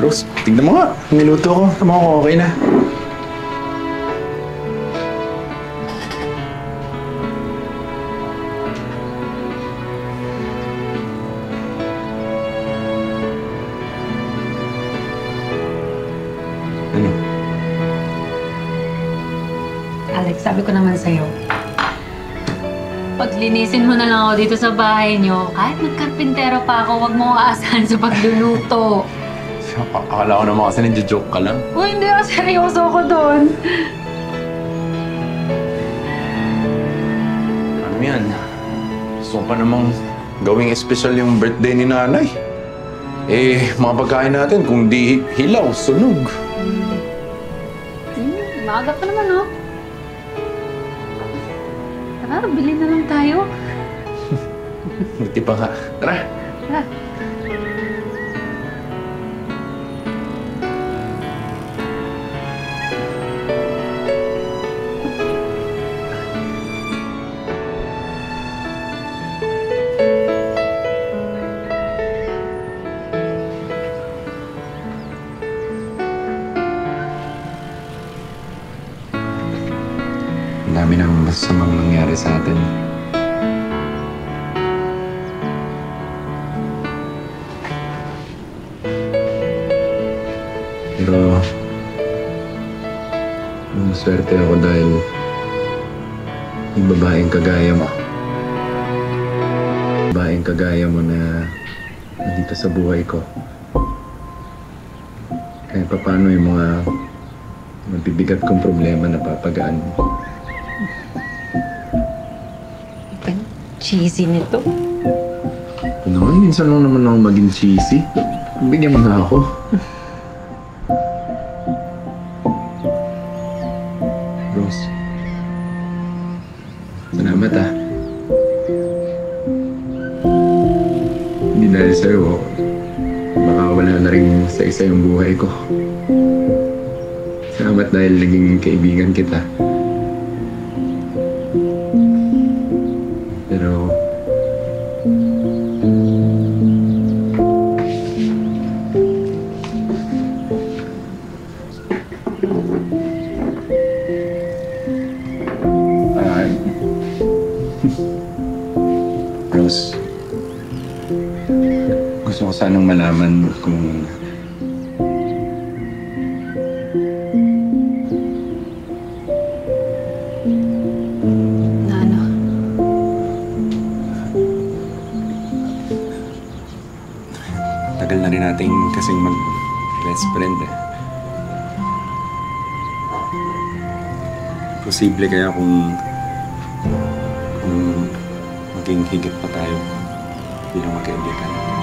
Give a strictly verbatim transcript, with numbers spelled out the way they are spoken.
Rose, tignan mo nga. Niluto ko. Tama ko, okay na. Ano? Alex, sabi ko naman sa'yo, paglinisin mo na lang ako dito sa bahay niyo, kahit magkarpintero pa ako, huwag mo aasahan sa pagluluto. Akala ko naman kasi nagjo-joke ka lang. Uy, hindi ako seryoso ako doon. Ano yan? Gusto ko pa namang gawing espesyal yung birthday ni nanay. Eh, mga pagkain natin, kung di hilaw, sunog. Hmm, maaga pa naman, oh. Tara, bilhin na lang tayo. Buti pa ka. Tara. Tara. Ang dami nang masamang nangyari sa atin. Pero maswerte ako dahil yung babaeng kagaya mo. Babaeng kagaya mo na nandito sa buhay ko. Kaya paano yung mga mabibigat kong problema na papagaan mo. Cheesy nito. Ano nga, minsan lang naman ako maging cheesy. Bigyan mo na ako. Rose. Salamat ah. Hindi dahil sa'yo, baka wala na rin sa isa yung buhay ko. Salamat dahil naging kaibigan kita. Pero uh, Rose, gusto ko sanang malaman kung tagal na rin nating kasing mag-best friend eh. Posible kaya kung kung maging higit pa tayo bilang magkaibigan.